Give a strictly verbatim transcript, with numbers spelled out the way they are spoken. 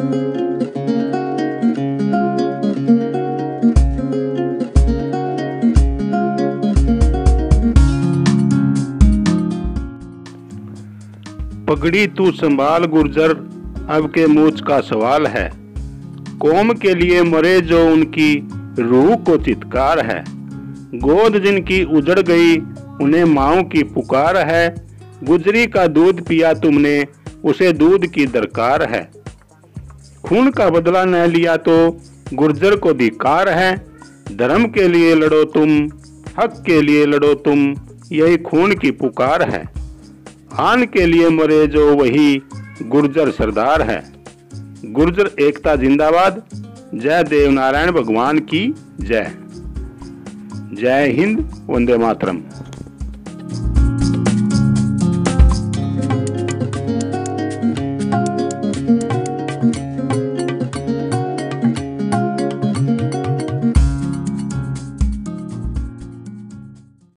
पगड़ी तू संभाल गुर्जर, अब के मूछ का सवाल है। कौम के लिए मरे जो उनकी रूह को चित्कार है। गोद जिनकी उजड़ गई उन्हें माओ की पुकार है। गुजरी का दूध पिया तुमने, उसे दूध की दरकार है। खून का बदला न लिया तो गुर्जर को धिक्कार है। धर्म के लिए लड़ो तुम, हक के लिए लड़ो तुम, यही खून की पुकार है। आन के लिए मरे जो वही गुर्जर सरदार है। गुर्जर एकता जिंदाबाद। जय देव नारायण भगवान की जय। जय हिंद, वंदे मातरम।